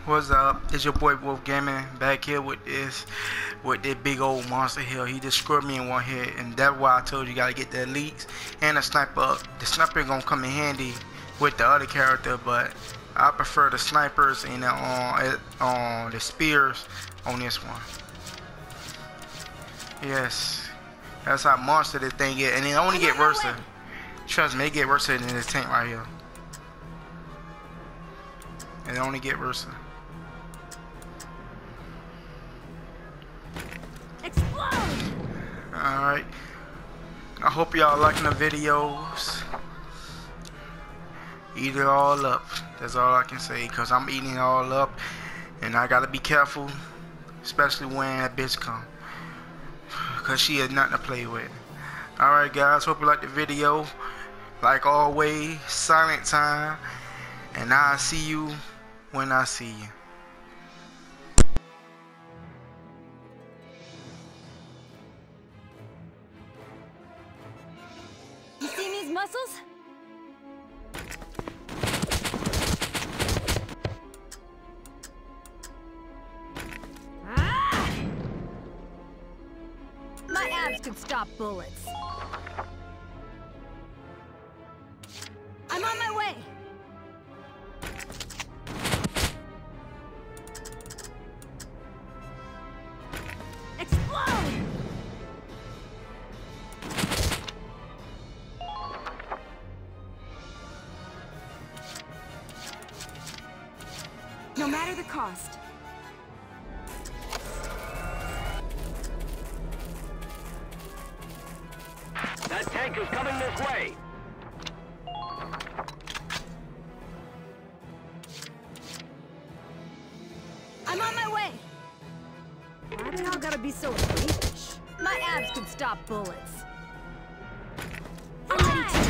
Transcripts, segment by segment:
What's up? It's your boy Wolf Gaming back here with this big old monster here. He just screwed me in one hit, and that's why I told you gotta get the elites and the sniper up. The sniper gonna come in handy with the other character, but I prefer the snipers and the spears on this one. Yes, that's how monster this thing get, and it only get worse. Trust me, it get worse than this tank right here. It only get worse. Alright, I hope y'all liking the videos. Eat it all up. That's all I can say, because I'm eating it all up, and I gotta be careful, especially when that bitch come, because she is nothing to play with. Alright guys, hope you like the video. Like always, silent time, and I'll see you when I see you. You see these muscles? Ah! My abs could stop bullets. I'm on my way. Explode! No matter the cost. That tank is coming this way. I'm on my way. Why do y'all gotta be so freakish? My abs could stop bullets. I'm ready to...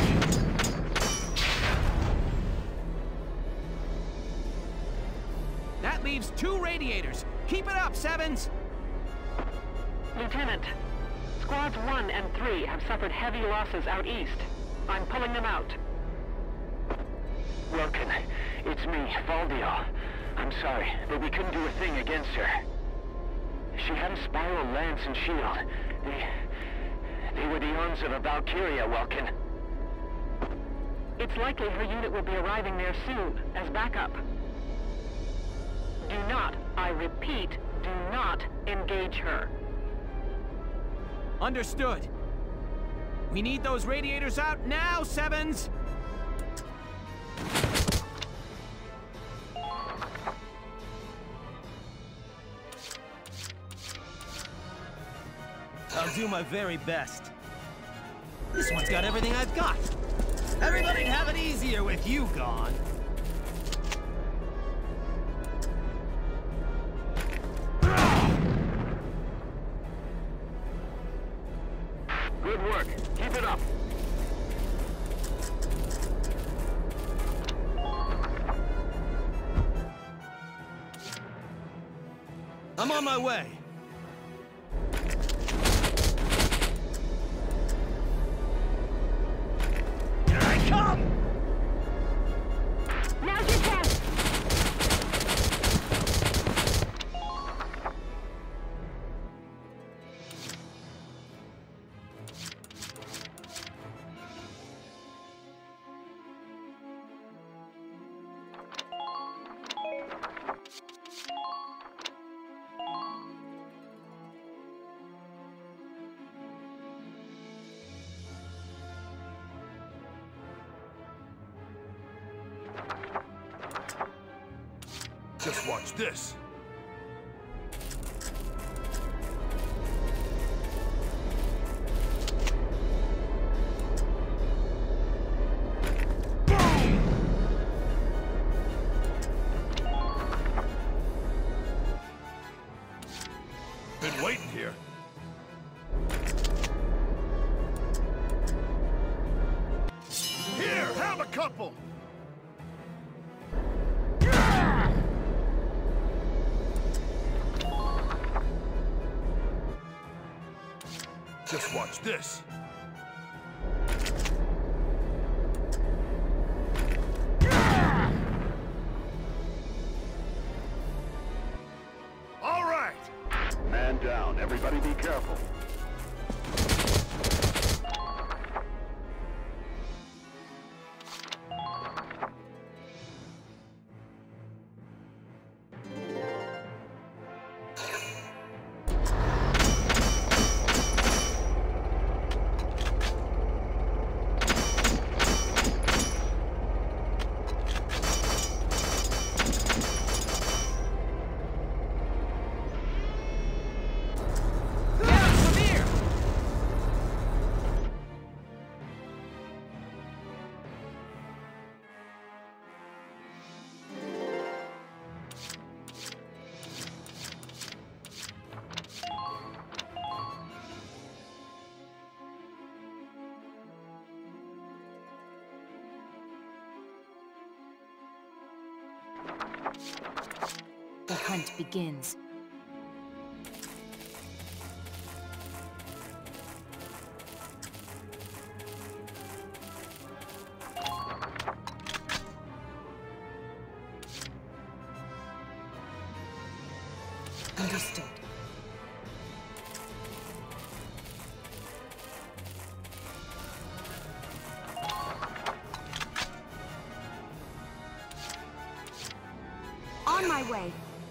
That leaves 2 radiators. Keep it up, Sevens! Lieutenant, Squads 1 and 3 have suffered heavy losses out east. I'm pulling them out. Welkin, it's me, Valdio. I'm sorry, but we couldn't do a thing against her. She had a spiral lance and shield. They were the arms of a Valkyria, Welkin. It's likely her unit will be arriving there soon, as backup. Do not, I repeat, do not engage her. Understood. We need those radiators out now, Sevens! I'll do my very best. This one's got everything I've got. Everybody'd have it easier with you gone. Good work. Keep it up. I'm on my way. Here I come! Now's your chance! Just watch this. Been waiting here. Here, have a couple. Just watch this. going down. Everybody be careful. The hunt begins. Understood. On my way.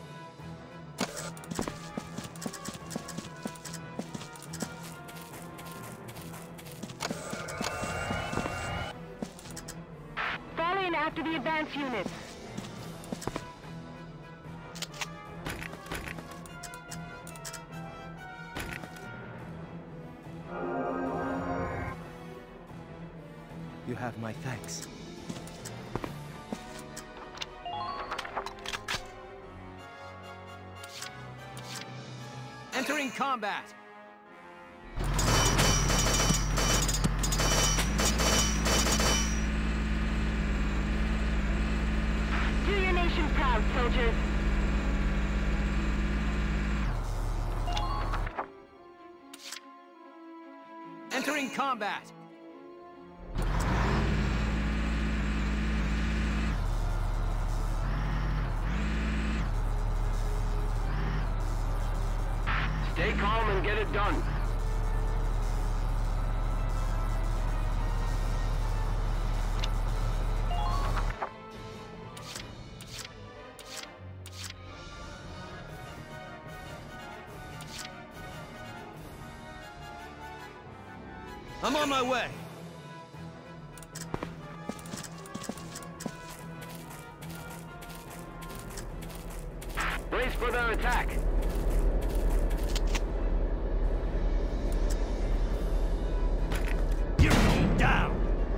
Fall in after the advance units. You have my thanks. Entering combat! Do your nation proud, soldiers. Entering combat! Stay calm and get it done. I'm on my way! Brace for their attack. You're going down!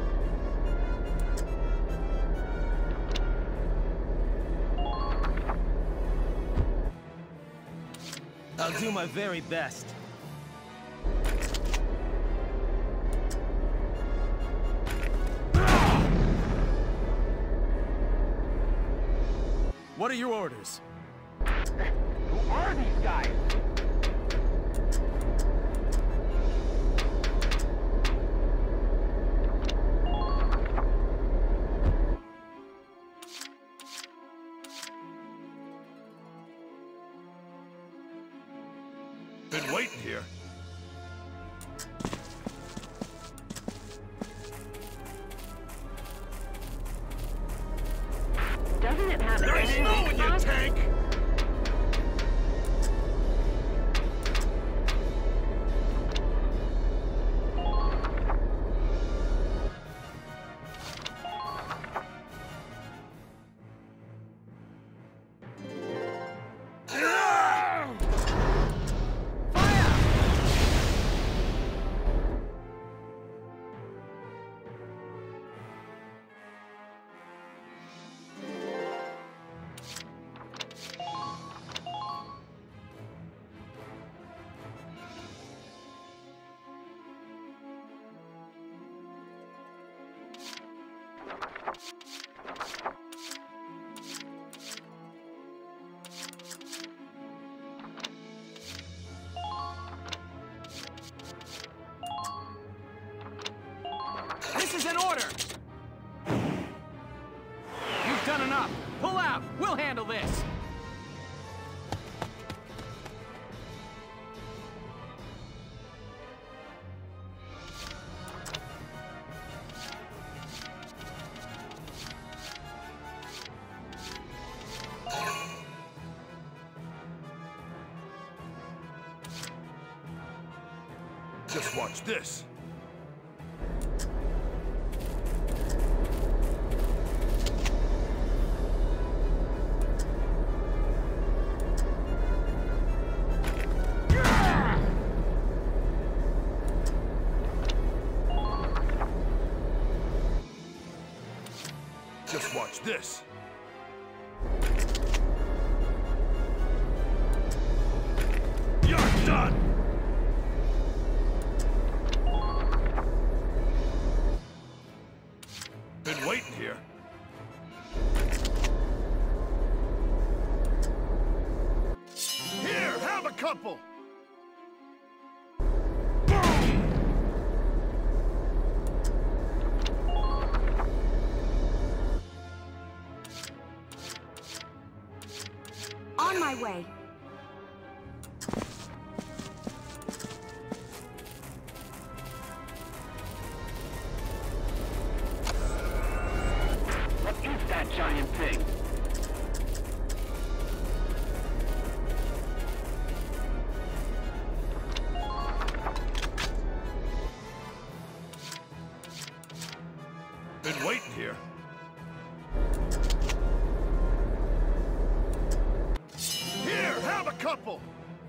I'll do my very best. What are your orders? Who are these guys? Been waiting here. Doesn't it have Nice engine knowing you, response? tank! This is an order! You've done enough! Pull out! We'll handle this! Just watch this. Just watch this. You're done! Been waiting here. Here, have a couple! On my way. What is that giant thing? Been waiting here. Here, have a couple!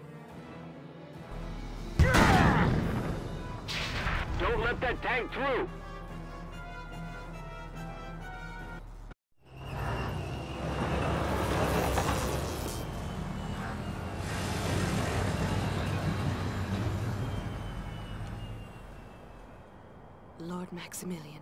Don't let that tank through! Lord Maximilian.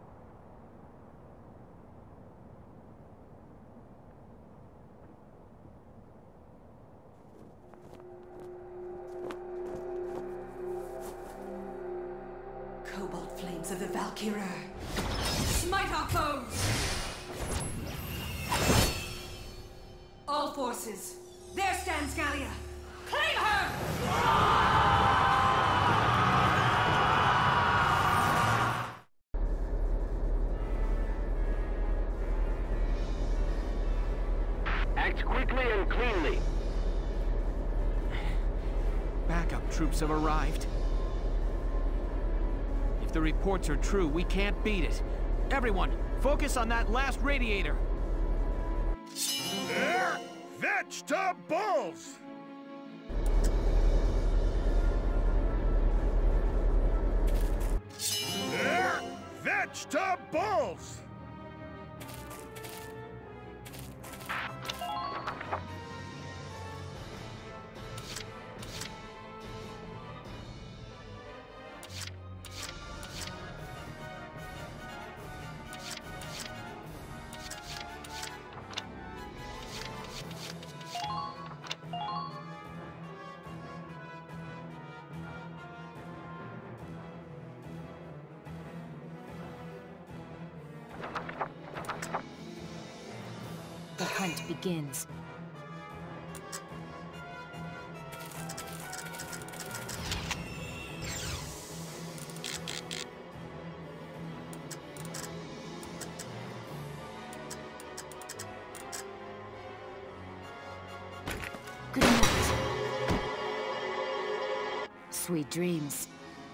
Cobalt flames of the Valkyria. Smite our foes! All forces, there stands Gallia! Claim her! Act quickly and cleanly. Backup troops have arrived. If the reports are true, we can't beat it. Everyone, focus on that last radiator. Vegetables! Vegetables! The hunt begins. Good night. Sweet dreams.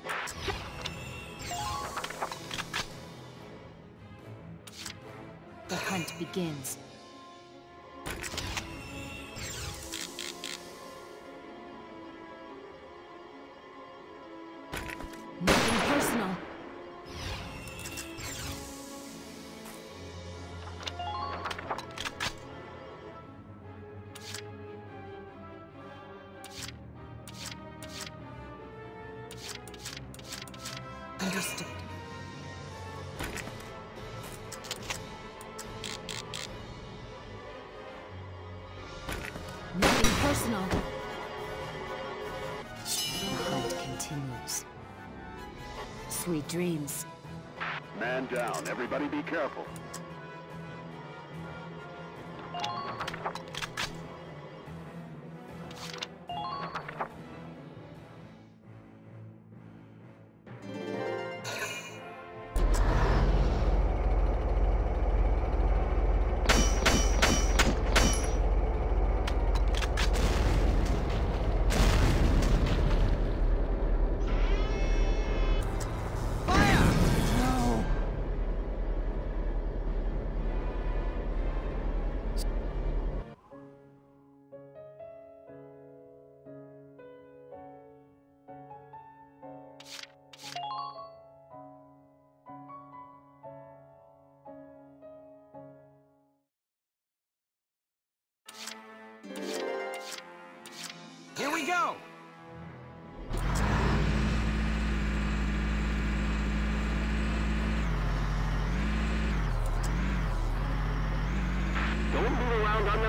The hunt begins. Nothing personal. Understood. Nothing personal. The hunt continues. Sweet dreams. Man down. Everybody be careful.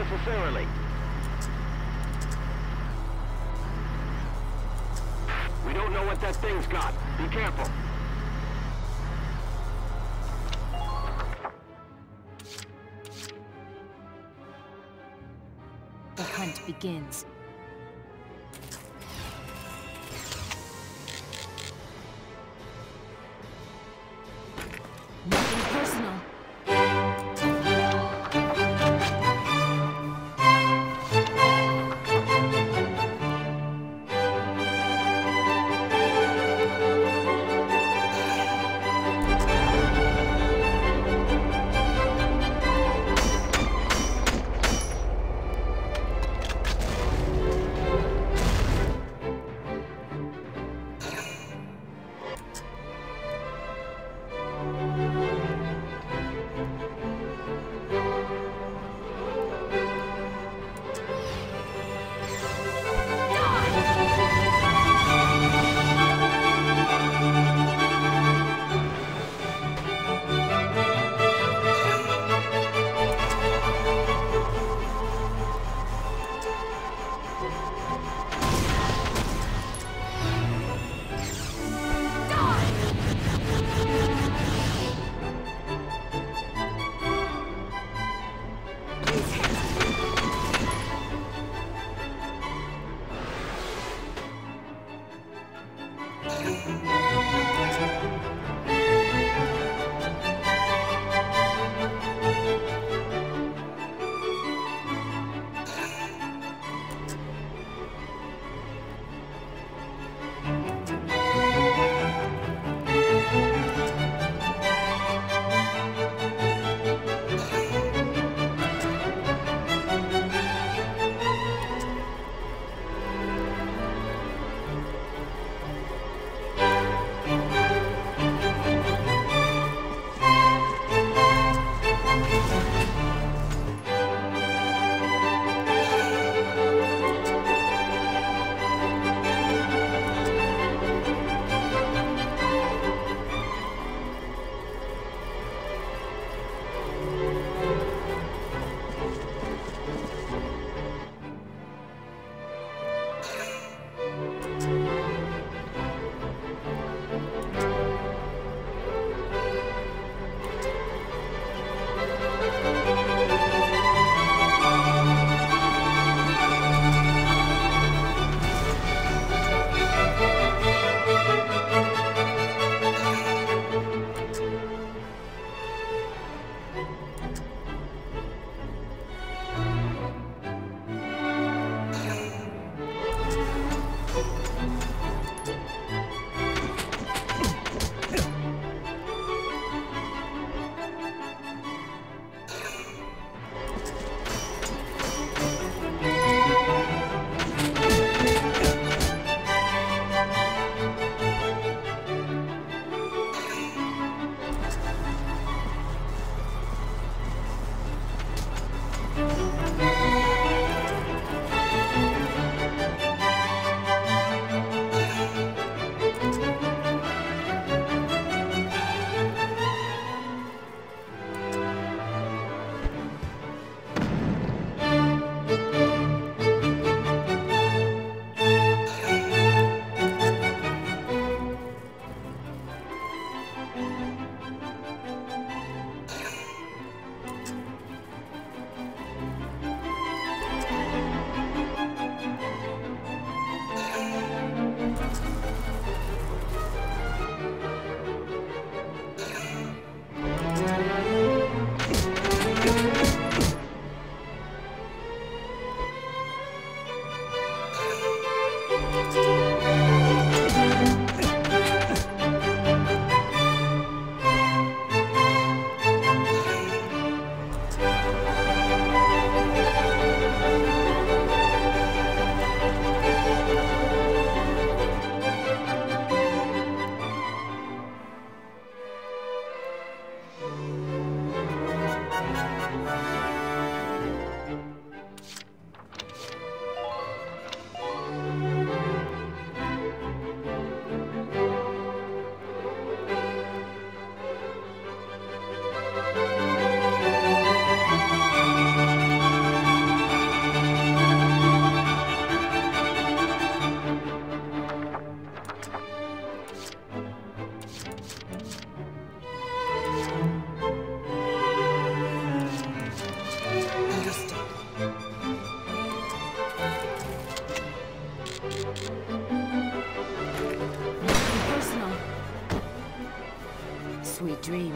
unnecessarily. We don't know what that thing's got. Be careful. The hunt begins. Nothing personal.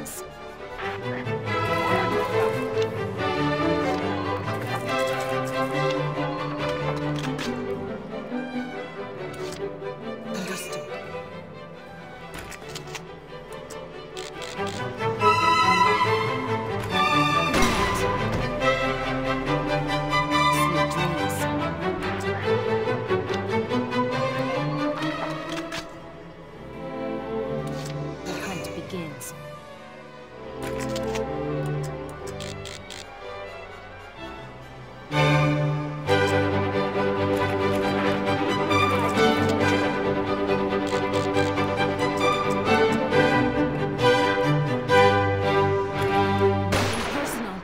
dreams. Understood. Sweet dreams. The hunt begins. Personal.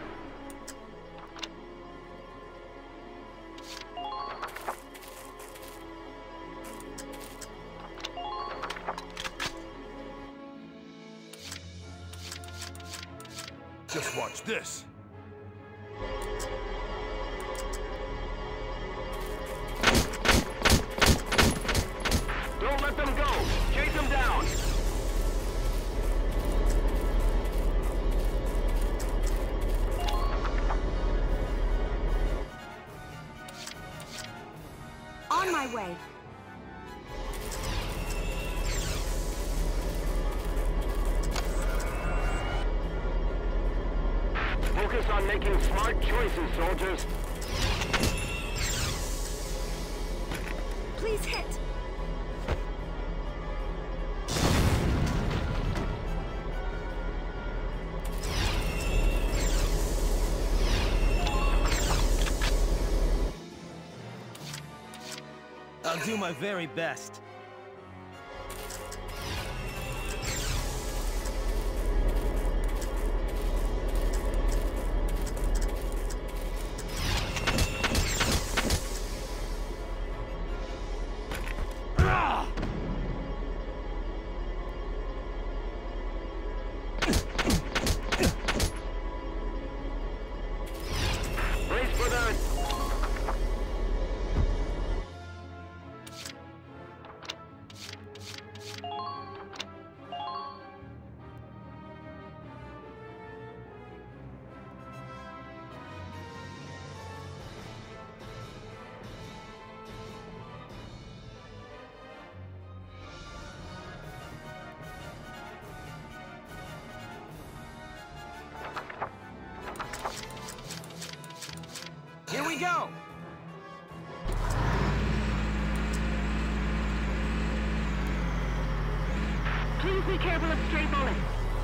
Just watch this. Don't let them go! Chase them down! On my way. Focus on making smart choices, soldiers. Please hit. I'll do my very best. Brace for the... Here we go! Please be careful of stray bullets.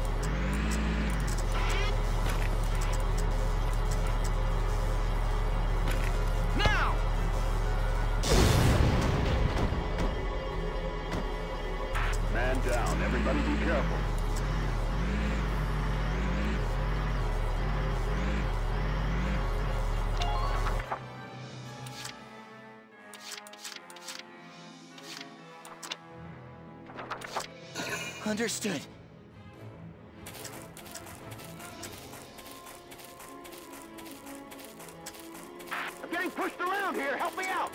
Now! Man down. Everybody be careful. Understood. I'm getting pushed around here! Help me out!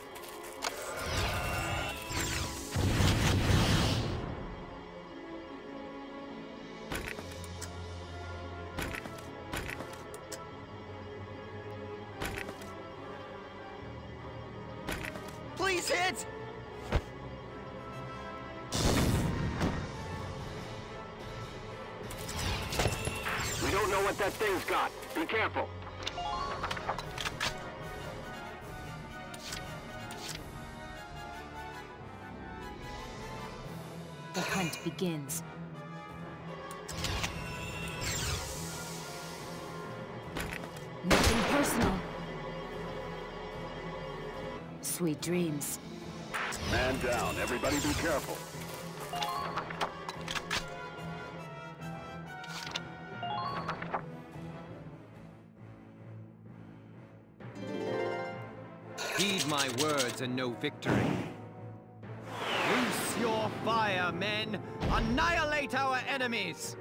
Please hit! We don't know what that thing's got. Be careful. The hunt begins. Nothing personal. Sweet dreams. Man down. Everybody be careful. Heed my words and no victory. Loose your fire, men! Annihilate our enemies!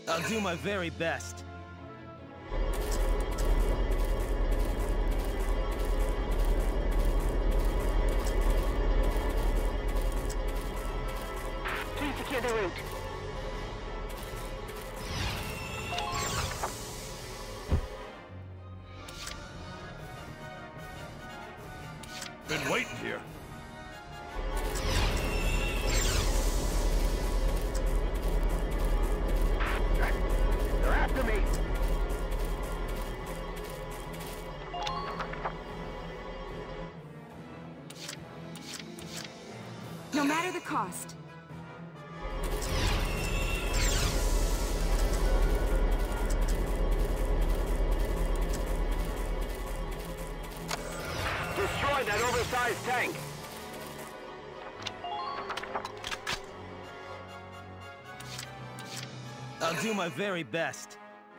I'll do my very best. Please secure the route. Been waiting here. They're after me. No matter the cost. Destroy that oversized tank. I'll do my very best.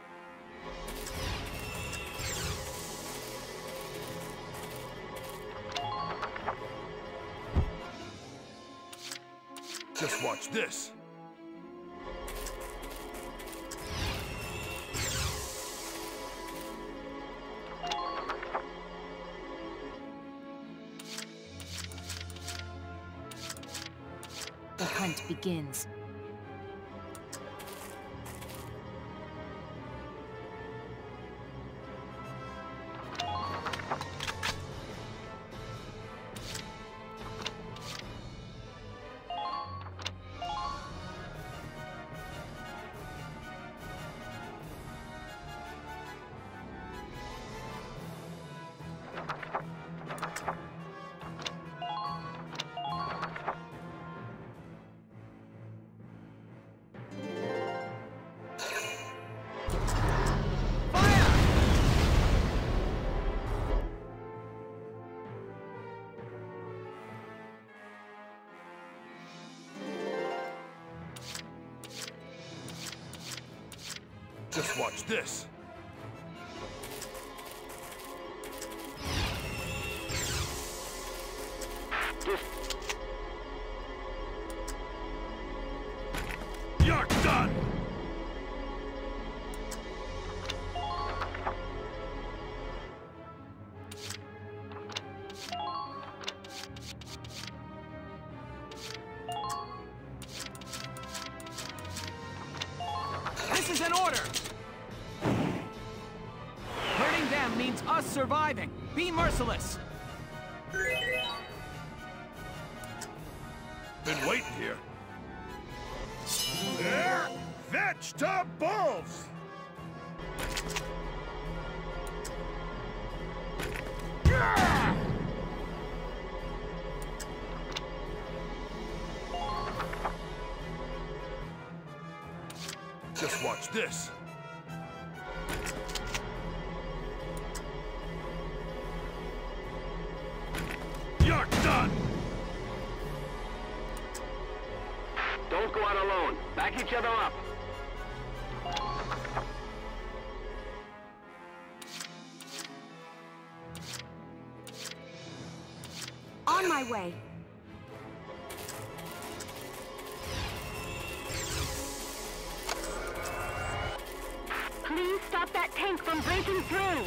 Just watch this. The hunt begins. Just watch this. You're done! This is an order! Hurting them means us surviving. Be merciless! Been waiting here. They're vegetables! Just watch this. You're done! Don't go out alone. Back each other up. On my way. Please stop that tank from breaking through!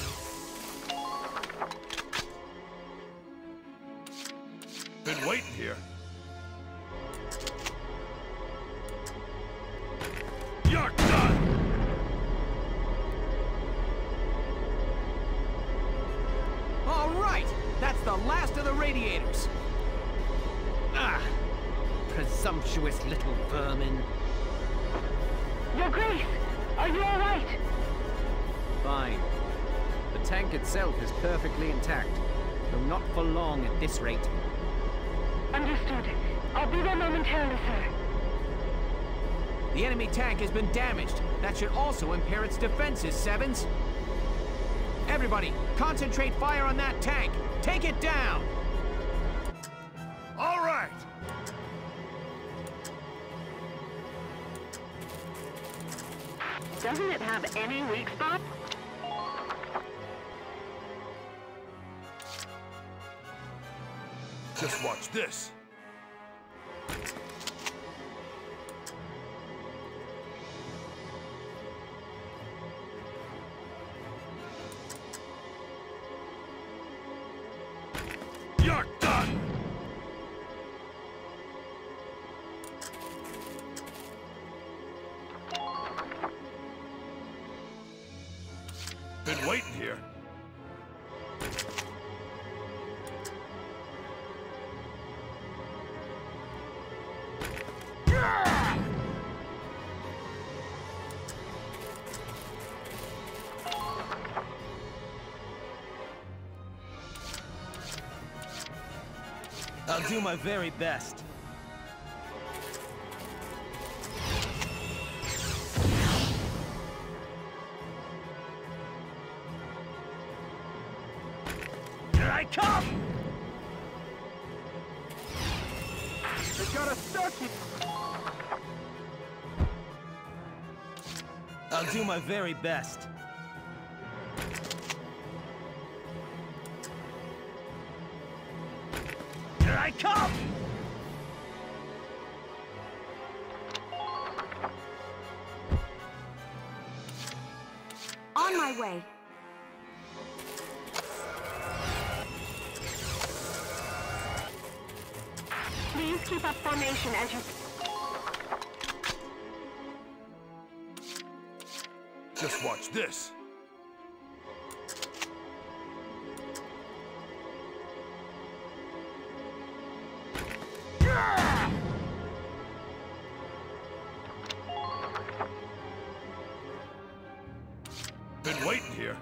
Been waiting here. You're done! All right! That's the last of the radiators! Ah! Presumptuous little vermin. Your Grace, are you all right? Fine. The tank itself is perfectly intact, though not for long at this rate. Understood. I'll be there momentarily, sir. The enemy tank has been damaged. That should also impair its defenses, Sevens. Everybody, concentrate fire on that tank. Take it down! All right! Doesn't it have any weak spot? Just watch this. Been waiting here. I'll do my very best. Here I come! They got us stuck here. I'll do my very best. Here I come! On my way. Please keep up formation as you... Just watch this. Been waiting here.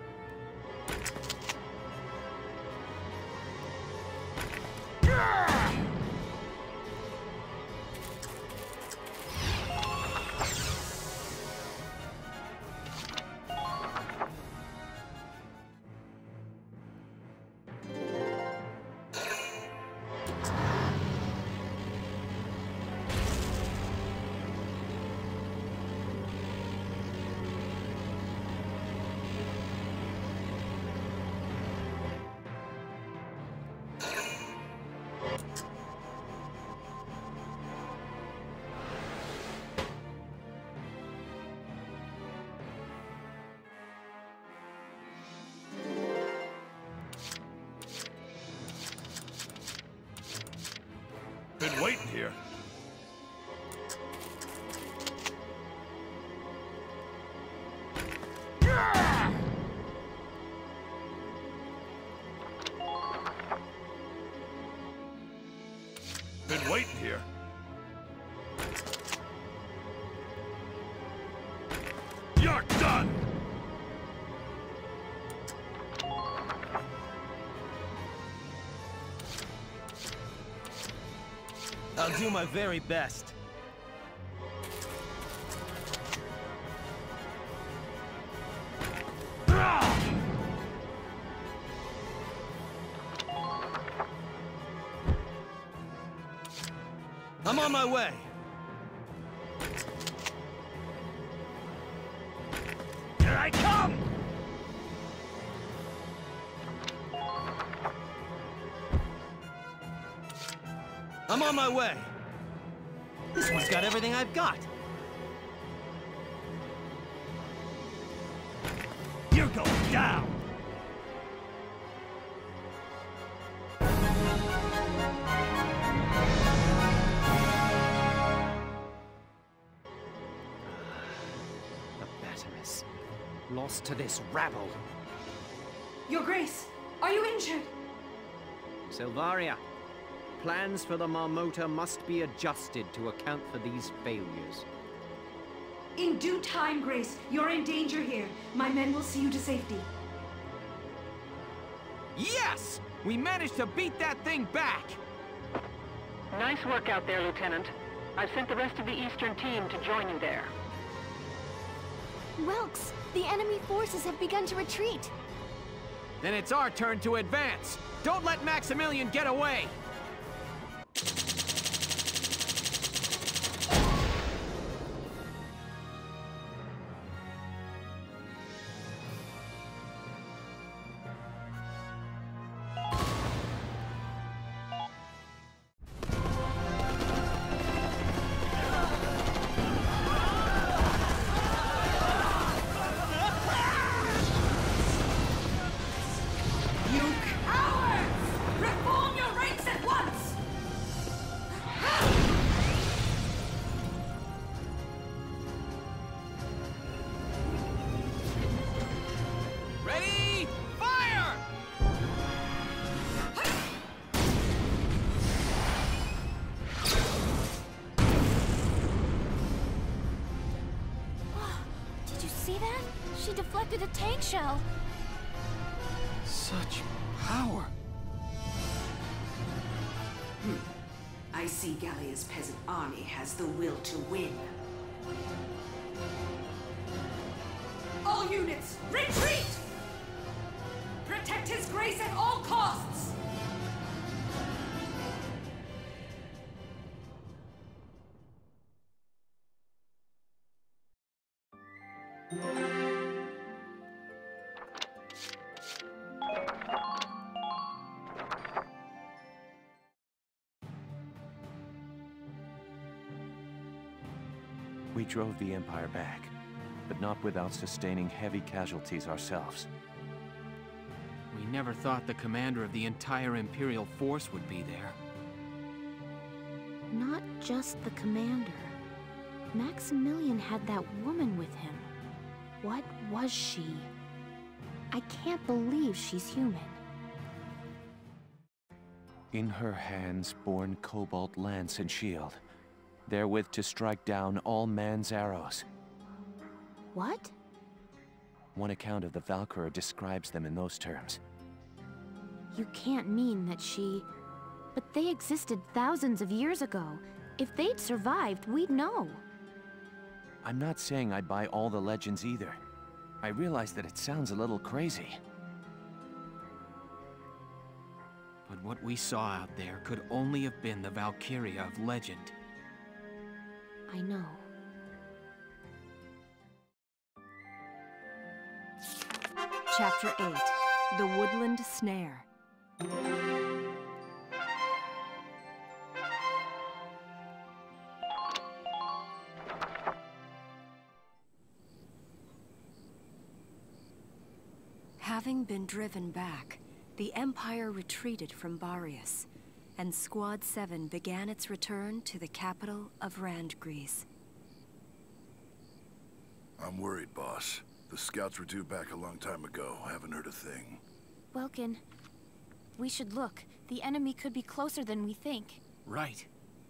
Been waiting here. Been waiting here. You're done! I'll do my very best. I'm on my way. Here I come! I'm on my way. This one's got everything I've got. You're going down! The Batimus. Lost to this rabble. Your Grace, are you injured? Silvaria, plans for the Marmota must be adjusted to account for these failures. In due time, Grace. You're in danger here. My men will see you to safety. Yes! We managed to beat that thing back! Nice work out there, Lieutenant. I've sent the rest of the Eastern team to join you there. Welks, the enemy forces have begun to retreat. Then it's our turn to advance. Don't let Maximilian get away! You cowards! Reform your ranks at see that? She deflected a tank shell. Such power. I see Gallia's peasant army has the will to win. All units, retreat! Protect His Grace at all costs! We drove the Empire back, but not without sustaining heavy casualties ourselves. We never thought the commander of the entire Imperial force would be there. Not just the commander. Maximilian had that woman with him. What was she? I can't believe she's human. In her hands, borne cobalt lance and shield, therewith to strike down all man's arrows. What? One account of the Valkyria describes them in those terms. You can't mean that she... But they existed thousands of years ago. If they'd survived, we'd know. I'm not saying I buy all the legends either. I realize that it sounds a little crazy. But what we saw out there could only have been the Valkyria of legend. I know. Chapter 8. The Woodland Snare. Having been driven back, the Empire retreated from Barius, and Squad 7 began its return to the capital of Randgrease. I'm worried, boss. The scouts were due back a long time ago. Haven't heard a thing. Welkin, we should look. The enemy could be closer than we think. Right.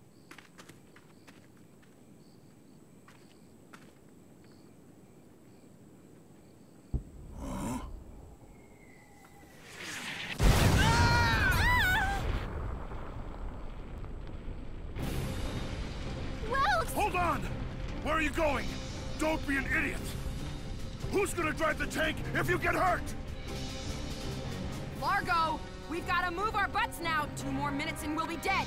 Hold on! Where are you going? Don't be an idiot! Who's gonna drive the tank if you get hurt? Largo! We've got to move our butts now! 2 more minutes and we'll be dead!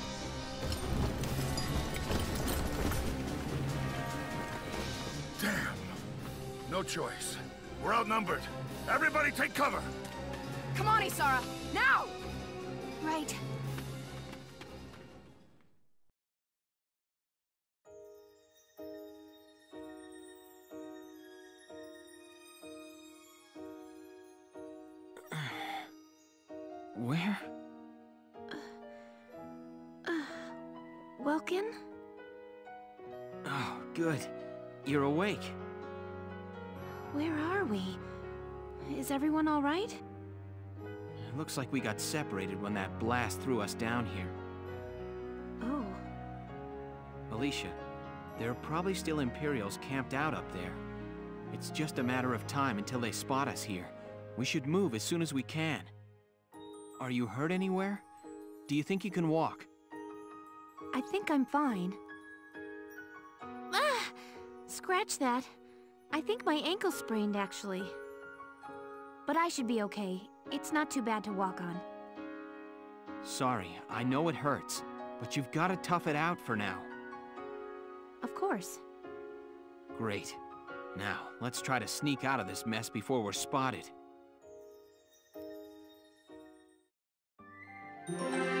Damn. No choice. We're outnumbered. Everybody take cover! Come on, Isara! Now! Right. Where? Welkin? Oh, good. You're awake. Where are we? Is everyone all right? It looks like we got separated when that blast threw us down here. Oh. Alicia, there are probably still Imperials camped out up there. It's just a matter of time until they spot us here. We should move as soon as we can. Are you hurt anywhere? Do you think you can walk? I think I'm fine. Ah! Scratch that. I think my ankle sprained, actually. But I should be okay. It's not too bad to walk on. Sorry, I know it hurts, but you've got to tough it out for now. Of course. Great. Now, let's try to sneak out of this mess before we're spotted.